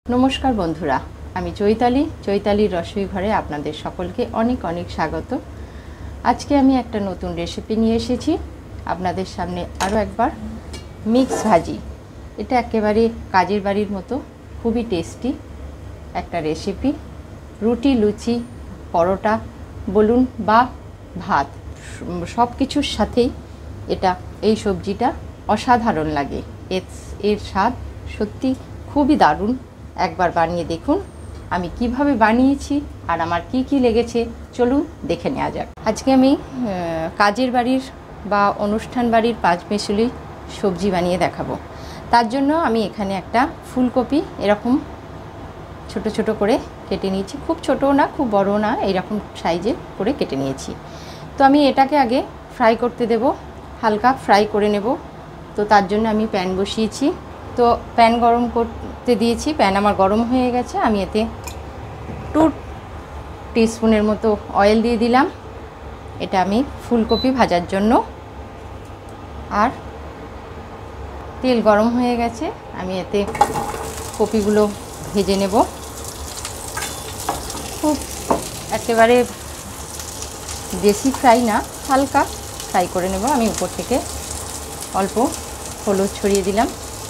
নমস্কার বন্ধুরা, আমি চৈতালির রসোই ঘরে আপনাদের সকলকে অনেক অনেক স্বাগত। আজকে আমি একটা নতুন রেসিপি নিয়ে এসেছি আপনাদের সামনে। আরও একবার মিক্স ভাজি, এটা একেবারে কাজের বাড়ির মতো খুবই টেস্টি একটা রেসিপি। রুটি, লুচি, পরোটা বলুন বা ভাত, সব কিছুর সাথেই এই সবজিটা অসাধারণ লাগে। এর স্বাদ সত্যি খুবই দারুণ। একবার বানিয়ে দেখুন আমি কিভাবে বানিয়েছি আর আমার কি কি লেগেছে, চলুন দেখে নেওয়া যাক। আজকে আমি কাজের বাড়ির বা অনুষ্ঠান বাড়ির পাঁচমেশালি সবজি বানিয়ে দেখাবো। তার জন্য আমি এখানে একটা ফুলকপি এরকম ছোট ছোট করে কেটে নিয়েছি। খুব ছোটও না, খুব বড়ও না, এইরকম সাইজে করে কেটে নিয়েছি। তো আমি এটাকে আগে ফ্রাই করতে দেব, হালকা ফ্রাই করে নেব। তো তার জন্য আমি প্যান বসিয়েছি। তো প্যান গরম করতে দিয়েছি, প্যান আমার গরম হয়ে গেছে। আমি এতে 2 টিস্পুনের মতো অয়েল দিয়ে দিলাম। এটা আমি ফুলকপি ভাজার জন্য। আর তেল গরম হয়ে গেছে, আমি এতে কপিগুলো ভেজে নেব। খুব একেবারে বেশি ফ্রাই না, হালকা ফ্রাই করে নেব। আমি উপর থেকে অল্প হলুদ ছড়িয়ে দিলাম,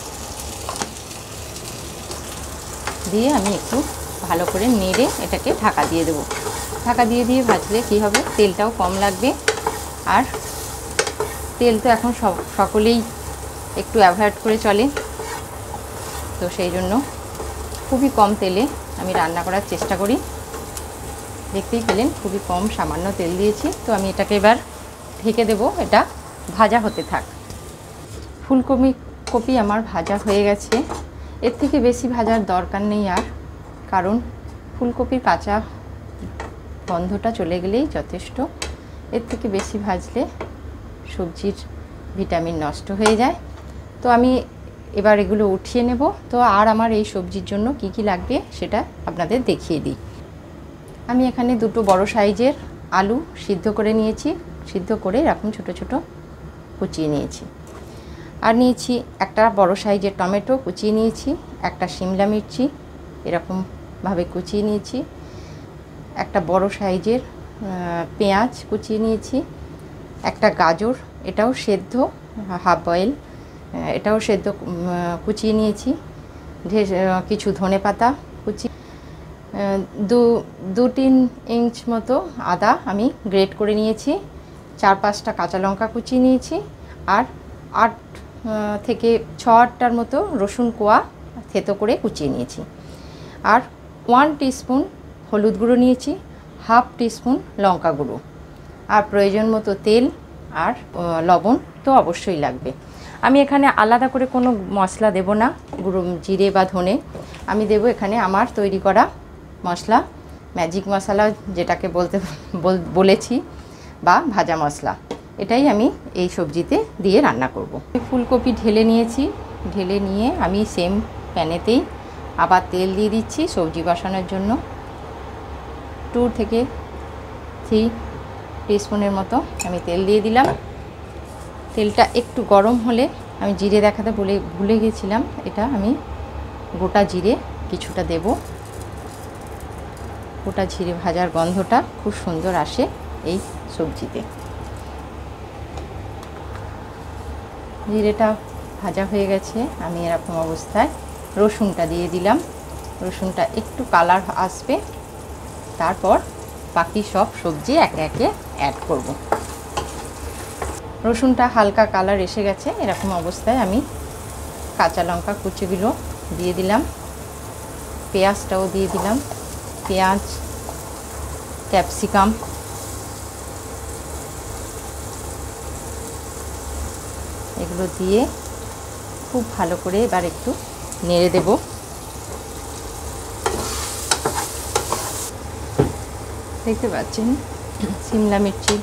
দিয়ে আমি একটু ভালো করে নেড়ে এটাকে ঢাকা দিয়ে দেবো। ঢাকা দিয়ে ভাজলে কি হবে, তেলটাও কম লাগবে। আর তেল তো এখন সকলেই একটু অ্যাভয়েড করে চলে, তো সেই জন্য খুবই কম তেলে আমি রান্না করার চেষ্টা করি। দেখতেই পেলেন খুবই কম, সামান্য তেল দিয়েছি। তো আমি এটাকে এবার ঢেকে দেব, এটা ভাজা হতে থাক। ফুলকপি আমার ভাজা হয়ে গেছে। এর থেকে বেশি ভাজার দরকার নেই আর, কারণ ফুলকপির কাঁচা গন্ধটা চলে গেলেই যথেষ্ট। এর থেকে বেশি ভাজলে সবজির ভিটামিন নষ্ট হয়ে যায়। তো আমি এবার এগুলো উঠিয়ে নেব। তো আর আমার এই সবজির জন্য কি কি লাগবে সেটা আপনাদের দেখিয়ে দিই। আমি এখানে 2 বড় সাইজের আলু সিদ্ধ করে নিয়েছি। সিদ্ধ করে এরকম ছোট ছোট কুচিয়ে নিয়েছি। আর নিয়েছি একটা বড় সাইজের টমেটো কুচিয়ে নিয়েছি, একটা শিমলা মির্চি এরকমভাবে কুচিয়ে নিয়েছি, একটা বড় সাইজের পেঁয়াজ কুচিয়ে নিয়েছি, একটা গাজর, এটাও সেদ্ধ হাফ বয়েল, এটাও সেদ্ধ কুচিয়ে নিয়েছি, কিছু ধনেপাতা কুচি, 2-3 ইঞ্চ মতো আদা আমি গ্রেট করে নিয়েছি, 4-5টা কাঁচা লঙ্কা কুচিয়ে নিয়েছি, আর 8 থেকে 6-8টার মতো রসুন কোয়া থেতো করে কুচিয়ে নিয়েছি। আর 1 টিস্পুন হলুদ গুঁড়ো নিয়েছি, হাফ টিস্পুন লঙ্কা গুঁড়ো, আর প্রয়োজন মতো তেল আর লবণ তো অবশ্যই লাগবে। আমি এখানে আলাদা করে কোনো মশলা দেব না, গুঁড়ো জিরে বা ধনে। আমি দেব এখানে আমার তৈরি করা মশলা, ম্যাজিক মশলা যেটাকে বলেছি, বা ভাজা মশলা। এটাই আমি এই সবজিতে দিয়ে রান্না করব। ফুলকপি ঢেলে নিয়েছি, ঢেলে নিয়ে আমি সেম প্যানেতেই আবার তেল দিয়ে দিচ্ছি সবজি বসানোর জন্য। 2 থেকে 3 টিস্পুনের মতো আমি তেল দিয়ে দিলাম। তেলটা একটু গরম হলে, আমি জিরে দেখাতে ভুলে গেছিলাম, এটা আমি গোটা জিরে কিছুটা দেব। গোটা জিরে ভাজার গন্ধটা খুব সুন্দর আসে এই সবজিতে। জিরেটা ভাজা হয়ে গেছে, আমি এরকম অবস্থায় রসুনটা দিয়ে দিলাম। রসুনটা একটু কালার আসবে, তারপর বাকি সব সবজি একে একে অ্যাড করব। রসুনটা হালকা কালার এসে গেছে, এরকম অবস্থায় আমি কাঁচা লঙ্কা কুচিগুলো দিয়ে দিলাম, পেঁয়াজটাও দিয়ে দিলাম। পেঁয়াজ, ক্যাপসিকাম, এগুলো দিয়ে খুব ভালো করে এবার একটু নেড়ে দেব। দেখতে পাচ্ছেন শিমলা মির্চি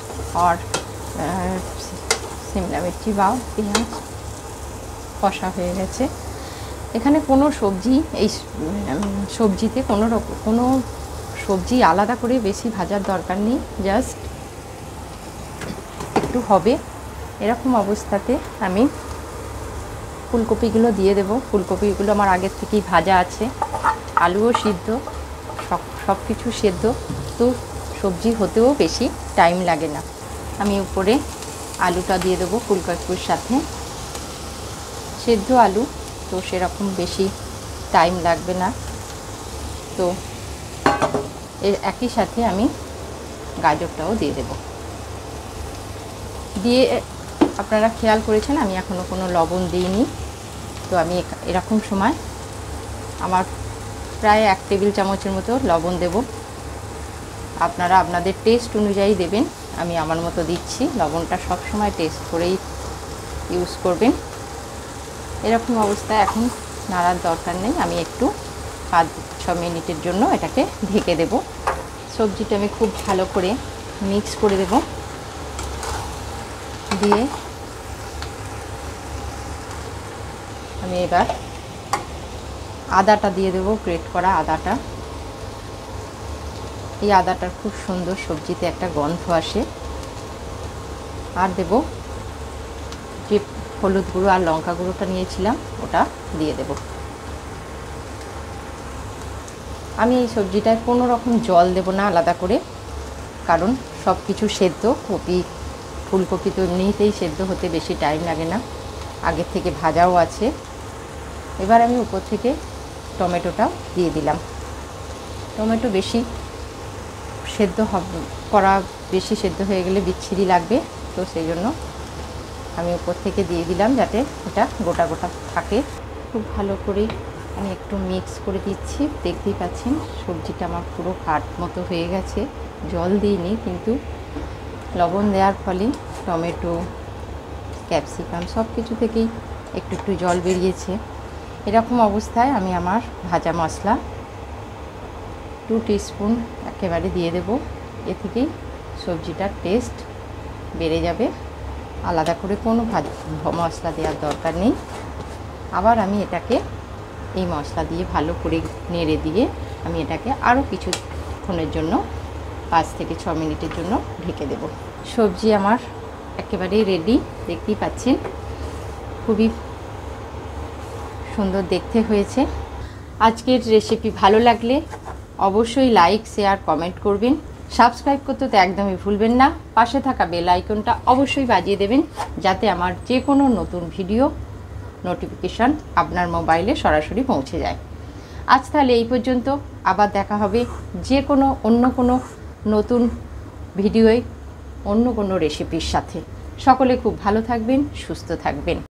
বা পেঁয়াজ কষা হয়ে গেছে। এখানে কোনো সবজি, এই সবজিতে কোনো সবজি আলাদা করে বেশি ভাজার দরকার নেই, জাস্ট একটু হবে। এরকম অবস্থাতে আমি ফুলকপিগুলো দিয়ে দেব। ফুলকপিগুলো আমার আগের থেকেই ভাজা আছে। আলুও সিদ্ধ, সব কিছু সেদ্ধ, তো সবজি হতেও বেশি টাইম লাগে না। আমি উপরে আলুটা দিয়ে দেবো ফুলকপির সাথে। সেদ্ধ আলু তো সেরকম বেশি টাইম লাগবে না। তো এর একই সাথে আমি গাজরটাও দিয়ে দেব। দিয়ে আপনারা খেয়াল করেছেন আমি এখনও কোনো লবণ দিইনি। তো আমি এরকম সময় আমার প্রায় 1 টেবিল চামচের মতো লবণ দেব। আপনারা আপনাদের টেস্ট অনুযায়ী দেবেন, আমি আমার মতো দিচ্ছি। লবণটা সব সময় টেস্ট করেই ইউজ করবেন। এরকম অবস্থায় এখন নাড়ার দরকার নেই, আমি একটু 5-6 মিনিটের জন্য এটাকে ঢেকে দেব। সবজিটা আমি খুব ভালো করে মিক্স করে দেব। দিয়ে আমি এবার আদাটা দিয়ে দেবো, গ্রেট করা আদাটা। এই আদাটার খুব সুন্দর সবজিতে একটা গন্ধ আসে। আর দেব যে হলুদ গুঁড়ো আর লঙ্কা গুঁড়োটা নিয়েছিলাম ওটা দিয়ে দেব। আমি এই সবজিটায় কোনো রকম জল দেব না আলাদা করে, কারণ সব কিছু সেদ্ধ। ফুলকপি তো এমনিতেই সেদ্ধ হতে বেশি টাইম লাগে না, আগের থেকে ভাজাও আছে। এবার আমি উপর থেকে টমেটোটা দিয়ে দিলাম। টমেটো বেশি সেদ্ধ বেশি সেদ্ধ হয়ে গেলে বিচ্ছিরি লাগবে, তো সেই জন্য আমি উপর থেকে দিয়ে দিলাম যাতে এটা গোটা গোটা থাকে। খুব ভালো করে আমি একটু মিক্স করে দিচ্ছি। দেখতেই পাচ্ছেন সবজিটা আমার পুরো কাট মতো হয়ে গেছে। জল দিইনি, কিন্তু লবণ দেওয়ার ফলে টমেটো, ক্যাপসিকাম সব কিছু থেকেই একটু একটু জল বেরিয়েছে। এরকম অবস্থায় আমি আমার ভাজা মশলা 2 টিস্পুন একেবারে দিয়ে দেব। এ থেকেই সবজিটার টেস্ট বেড়ে যাবে। আলাদা করে কোনো মশলা দেওয়ার দরকার নেই। আবার আমি এটাকে এই মশলা দিয়ে ভালো করে নেড়ে দিয়ে আমি এটাকে আরও কিছুক্ষণের জন্য 5 থেকে 6 মিনিটের জন্য ঢেকে দেব। সবজি আমার একেবারেই রেডি, দেখতেই পাচ্ছেন খুবই সুন্দর দেখতে হয়েছে। আজকের রেসিপি ভালো লাগলে অবশ্যই লাইক, শেয়ার, কমেন্ট করবেন। সাবস্ক্রাইব করতে তো একদমই ভুলবেন না। পাশে থাকা বেল আইকনটা অবশ্যই বাজিয়ে দেবেন, যাতে আমার যে কোনো নতুন ভিডিও নোটিফিকেশান আপনার মোবাইলে সরাসরি পৌঁছে যায়। আজ তাহলে এই পর্যন্ত, আবার দেখা হবে যে কোনো অন্য কোনো নতুন ভিডিওয় অন্য কোনো রেসিপির সাথে। সকলে খুব ভালো থাকবেন, সুস্থ থাকবেন।